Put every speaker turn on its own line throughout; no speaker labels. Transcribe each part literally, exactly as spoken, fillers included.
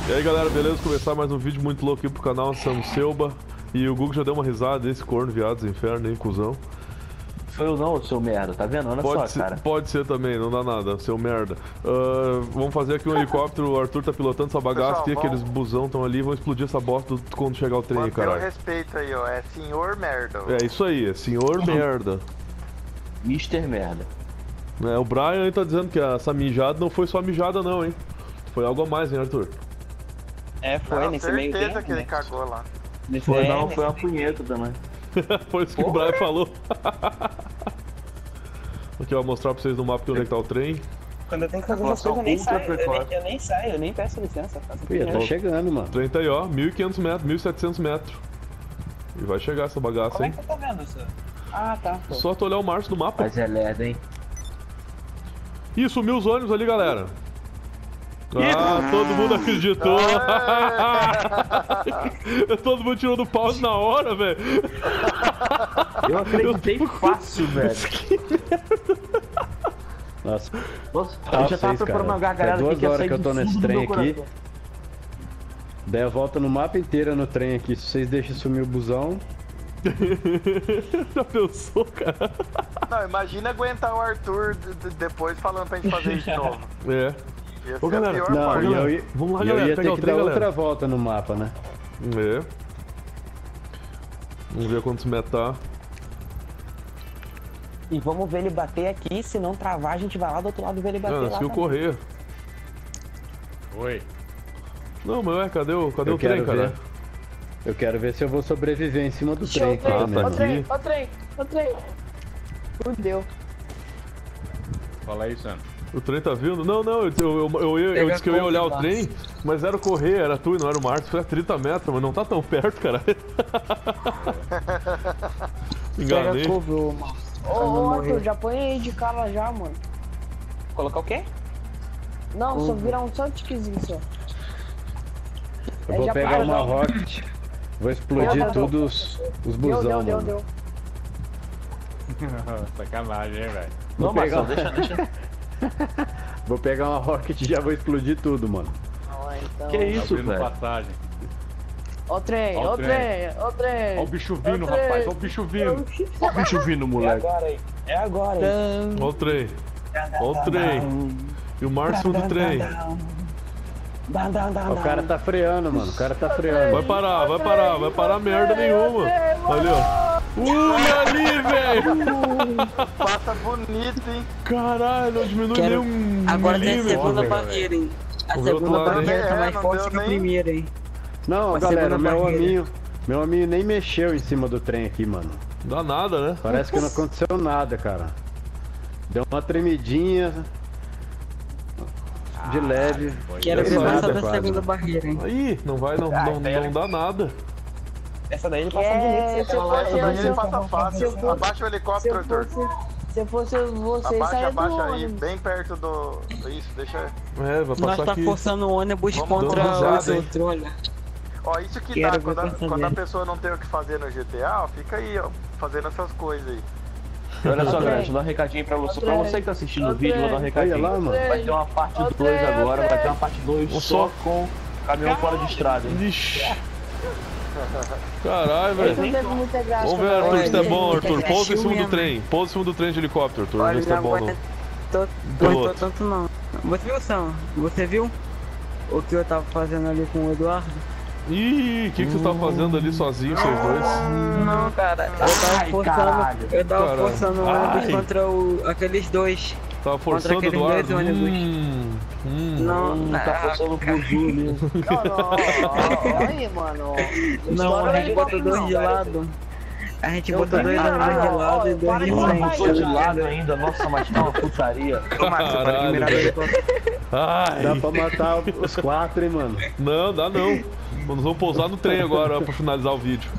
E aí galera, beleza? Começar mais um vídeo muito louco aqui pro canal Sam Selba. E o Google já deu uma risada desse corno, viados, inferno, hein, cuzão.
Foi eu não, seu merda, tá vendo? Olha
Pode
só,
ser,
cara.
pode ser também, não dá nada, seu merda. Uh, vamos fazer aqui um helicóptero, o Arthur tá pilotando essa bagaça aqui, aqueles busão estão ali, vão explodir essa bosta quando chegar o trem,
caralho.
caralho.
Respeito aí, ó, é senhor merda.
É isso aí, é senhor merda.
mister Merda.
É, o Brian aí tá dizendo que essa mijada não foi só mijada não, hein. Foi algo a mais, hein, Arthur?
É, foi
Não,
nesse meio
certeza
tempo,
que ele
né?
cagou lá.
Nesse
Foi
é,
não,
nesse-
foi uma punheta também.
Foi isso que o Brian falou. Aqui, ó, mostrar pra vocês no mapa onde é que tá o trem.
Quando eu tenho que fazer essas
Colocar
coisas, eu nem
ultra
saio. Eu nem,
precoce.
eu nem saio, eu nem peço licença. Faço
Ih, tá
tudo.
chegando, mano.
O trem tá aí, ó, mil e quinhentos metros, mil e setecentos metros. E vai chegar essa bagaça,
Como é
hein.
que você tá vendo isso? Ah, tá. Pô.
Só tu olhar o Márcio no mapa.
Mas é lerda, hein?
Ih, sumiu os ônibus ali, galera. Ah, todo mundo acreditou. Todo mundo tirou do pause na hora, velho.
Eu acreditei fácil, velho.
Nossa,
Nossa,
tá
eu já tava
vocês,
preparando
cara.
uma gargalhada
É duas
aqui que ia
horas
sair
que eu tô
do
nesse
fundo do
trem
meu
aqui.
coração.
Daí eu volto no mapa inteiro no trem aqui. Se vocês deixam sumir o busão.
Já pensou, cara?
Não, imagina aguentar o Arthur d- d- depois falando pra gente fazer isso de novo.
É.
Ia
Ô,
ser a
galera,
pior
Não,
parte.
e eu, ia-
Vamos lá,
e eu
galera,
ia
pegar
ter
o
que
trem,
dar
galera.
outra volta no mapa, né?
É. Vamos ver quantos metros tá.
E vamos ver ele bater aqui, se não travar, a gente vai lá do outro lado ver ele bater
Ah,
lá.
conseguiu
também.
correr.
Oi.
Não, mas ué, cadê o, cadê
Eu
o trem,
quero
cara?
ver. Eu quero ver se eu vou sobreviver em cima do trem aqui
Ah,
também.
tá
mano.
aqui.
Ô trem, ô trem. Fudeu.
Fala aí, Sam.
O trem tá vindo? Não, não, eu, eu, eu, eu, eu disse que eu ia olhar o trem, mas era correr, era tu e não era o Márcio, foi a trinta metros, mas não tá tão perto, cara. Enganei.
Ô, ô Arthur, já põe aí de cara já, mano.
Colocar o quê?
Não, só virar um só tiquezinho só.
Eu
É,
vou
já
pegar
para,
uma
não.
rocket. Vou explodir
Deu, deu,
tudo os, os
Deu,
busão,
deu, deu,
mano.
deu.
Sacanagem, hein, velho.
Não,
Vou pegar-
Marcelo, deixa, deixa.
Vou pegar uma rocket e já vou explodir tudo, mano.
Ó, então.
Que isso,
Abrindo
velho?
passagem.
Ó trem,
Ó o
ó
trem.
trem, ó trem.
Ó o bicho vindo,
Ô, trem.
rapaz. Ó o bicho vindo.
Ó o bicho vindo,
É
moleque.
agora aí. É agora aí.
Ó o trem. Ó o trem. E o Márcio do trem.
Dá, dá, dá,
O
dá.
cara tá freando, mano. O cara tá freando.
Vai parar, vai parar, vai parar merda nenhuma. Ali, ó. Ui, ali, velho.
Passa bonito, hein?
Caralho, não diminui
Quero-
nem um
Agora tem a
milímetro,
segunda
velho.
barreira, hein? A
Vamos ver outro
segunda
lado, hein?
barreira tá
É,
mais
não
forte
deu
que a
nem-
primeira, hein?
Não,
Uma
galera,
segunda
meu
barreira.
aminho. Meu aminho nem mexeu em cima do trem aqui, mano.
Dá nada, né?
Parece que não aconteceu nada, cara. Deu uma tremidinha. De leve.
Quero
Essa
ver
aí,
passar da
quase.
segunda barreira, hein?
Aí, não vai, não,
Ah,
não,
daí
não dá nada.
Essa daí ele passa
É,
bonito.
se
Você
eu
fala lá,
fosse-
Essa daí
se
ele
eu-
passa
se eu
fácil.
fosse-
Abaixa o
Se
helicóptero,
eu
Arthur.
fosse, se eu fosse você,
Abaixa,
saia do
abaixa aí,
ônibus.
bem perto do... Isso, deixa...
É, vai
Nós
passar
tá
aqui.
forçando o ônibus
Vamos
contra
dar uma
os
risada, hein?
outros, olha.
Ó, isso que
Quero
dá,
ver
quando a,
pra saber.
quando a pessoa não tem o que fazer no G T A, ó, fica aí, ó, fazendo essas coisas aí.
Olha só,
Ô,
galera,
trem.
deixa eu dar um recadinho pra você.
Ô,
Pra
trem.
você que tá assistindo
Ô,
o vídeo, eu vou dar um
trem.
recadinho.
Olha lá, mano.
Vai ter uma parte
Ô,
dois
trem, ô,
agora, vai
trem.
ter uma parte dois
Ô,
só
só.
com caminhão fora de estrada, hein?
Ixi. Caralho,
Ele não
velho.
teve muita graça.
Vamos ver,
não.
Arthur, se tá
Olha,
bom, Arthur.
é
Pousa em
chill
cima do
mesmo.
trem. Pousa em cima do trem de helicóptero, Arthur. Vê
Olha,
se tá
não
bom.
aguento
Não.
tanto, tanto não. Você viu, Sam? Você viu o que eu tava fazendo ali com o Eduardo?
Ih, o que, que você tá fazendo ali sozinho, vocês dois?
Não, cara. Eu tava
Ai,
forçando,
caralho.
eu tava
Caralho.
forçando o ônibus
Ai.
contra o, aqueles dois.
Tava forçando o
aqueles
Eduardo.
dois ônibus.
Hum, hum.
Não,
Hum, tá
ah,
forçando o buzu ali.
Não, não, ó, ó, aí, mano.
Não, a
História
gente
não é
botou
igual,
dois de
não, velho.
lado. A gente
Eu
botou dois
também.
ônibus de
Ah,
lado
ó,
e dois
para
de
de
Não,
falar
frente.
botou de
isso,
lado ainda. Nossa, mas tá uma putaria.
Ô, Marcos, você pode
Caralho,
admirar
velho.
ele.
Ai,
Dá pra matar os quatro, hein, mano.
não, dá não. Nós vamos pousar no trem agora, ó, pra finalizar o vídeo.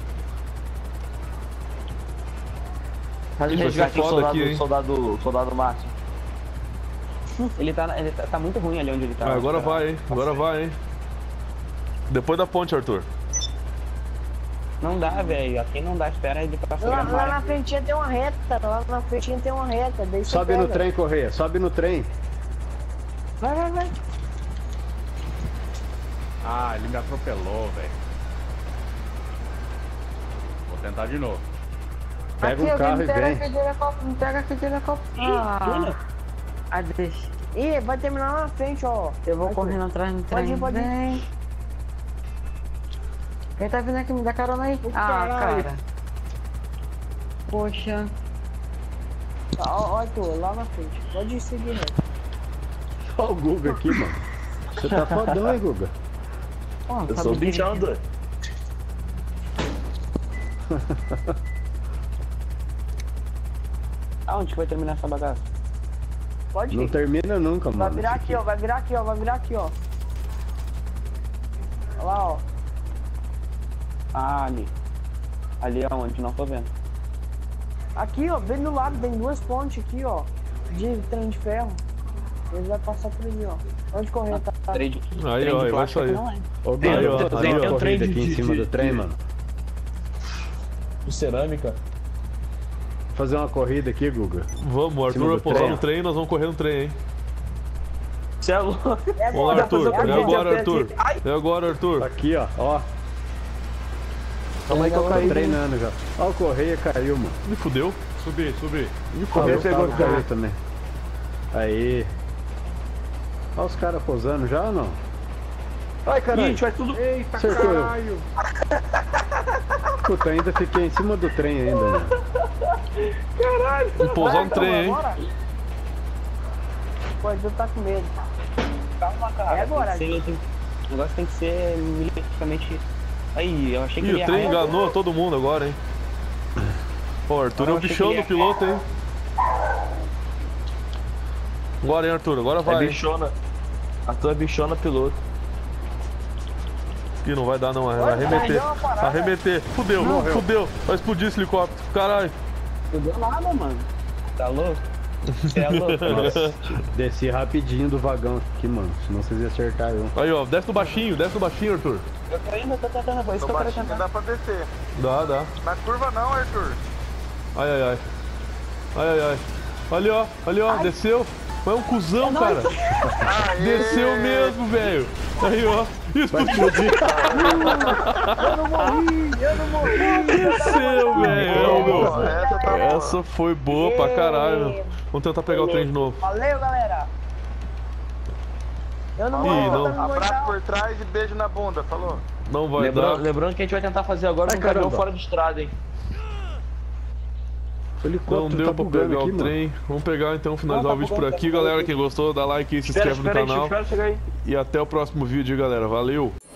Faz o
Ih, vai ser
resgate do
foda
soldado,
aqui, hein?
soldado, soldado Márcio.
Ele tá, ele tá, tá muito ruim ali onde ele tá.
Ah, agora vai, hein? Agora vai, hein? Depois da ponte, Arthur.
Não dá, velho. Aqui não dá. Espera ele pra
Lá, lá na
fotografar.
frente tem uma reta, lá na frente tem uma reta. Daí você
Sobe no
pega.
trem, Correia. Sobe no trem.
Vai, vai, vai.
Ah, ele me atropelou, velho. Vou tentar de novo.
Pega
Aqui,
um carro
alguém
e
me pega
vem.
aqui de helicóptero, me pega aqui de helicóptero. Ah, ah, deixa. Ih, vai terminar lá na frente, ó.
Eu vou
Vai,
correndo atrás do
Pode
trem.
ir, pode ir.
Vem.
Quem tá vindo aqui, me dá carona aí.
Ah,
caralho.
cara. Poxa.
Ó, ó, tu, lá na frente. Pode ir seguir, né?
Olha o Guga aqui, mano. Você tá fodão, hein, Guga?
Pô,
Eu
sabe
sou o
dirigir.
bichão, doido.
Aonde que vai terminar essa bagaça?
Pode
Não
ir.
termina nunca, mano.
Vai virar aqui, ó. Vai virar aqui, ó. Vai virar aqui, ó. Olha lá, ó.
Ah, ali. Ali é onde? Não tô vendo.
Aqui, ó. Bem do lado. Tem duas pontes aqui, ó. De trem de ferro. Ele vai passar por ali, ó. Onde correr, tá?
Trade.
Aí,
trem
ó,
de
aí vai
plástico
sair.
não é.
Ô,
Aí, ó,
Guga, fazer
aí,
uma
ó.
corrida
Trem
aqui
de-
em cima
de-
do trem,
de-
mano.
De cerâmica.
Fazer uma corrida aqui, Guga.
Vamos, o Arthur
Cima
vai
do
pousar
trem.
no trem e nós vamos correr no trem, hein?
Você é louco.
É
Vamos lá, Arthur.
é
É
agora.
agora, Arthur. É agora, Arthur.
Aqui, ó, ó.
Calma aí que eu
Tô
caí.
treinando já. Ó, o Correia caiu, mano.
Me fudeu.
Subi, subi.
Me
O
fudeu.
Correia pegou caiu também. Aí. Ó os caras posando já ou não? Ai,
Ih,
caralho.
a gente vai tudo.
Eita,
Acertou eu.
caralho.
Puta, ainda fiquei em cima do trem ainda, mano.
Vamos pousar no
Vai,
trem, hein?
agora. Pode, tu tá com medo.
Calma, cara.
É agora.
Tem que ser- tem- O negócio tem que ser milimetricamente. Aí, eu achei que
Ih,
ele
o trem
ia-
enganou todo mundo agora, hein? Ó, o Arthur é
Eu
o
achei
bichão
que ele
do piloto, hein? Agora, hein, Arthur? Agora
É
vai. hein?
bichona. A tua é bichona piloto.
Ih, não vai dar não, vai
Olha,
arremeter.
deu uma parada.
Arremeter. Fudeu, fudeu. Vai explodir esse helicóptero. Caralho.
Não deu nada, mano. Tá louco? Você é louco?
Nossa, desci rapidinho do vagão aqui, mano. Senão vocês iam acertar eu.
Aí, ó, desce do baixinho, desce do baixinho, Arthur.
Eu tô indo, eu tô tentando, foi isso
No
que eu quero
baixinho
tentar.
dá pra descer.
Dá, dá.
Na curva não, Arthur.
Ai, ai, ai. Ai, ai, ai. Ali, ó, ali, ó, desceu. É um cuzão, cara.
Aê!
Desceu mesmo, velho. Aí, ó. Explodiu.
Eu não morri, eu não morri.
Desceu, velho.
Boa,
meu.
essa tá boa.
Essa foi boa pra caralho. meu. Vamos tentar pegar o trem de novo.
Valeu, galera. Eu não
Ih,
morri,
não.
eu não morri.
Abraço por trás e beijo na bunda, falou?
Não vai
Lembrando,
dar.
lembrando que a gente vai tentar fazer agora
Ai,
com um caminhão
caramba.
fora de estrada, hein?
O helicóptero
Não deu
tá
pra
bugando
pegar
aqui,
o
mano.
trem. Vamos pegar então, finalizar
Não, tá
o vídeo por
bugando,
aqui,
tá bugando
galera.
aqui.
Quem gostou, dá like aí, se
Espera,
inscreve no
espera aí,
canal.
espera chegar aí.
E até o próximo vídeo, galera. Valeu!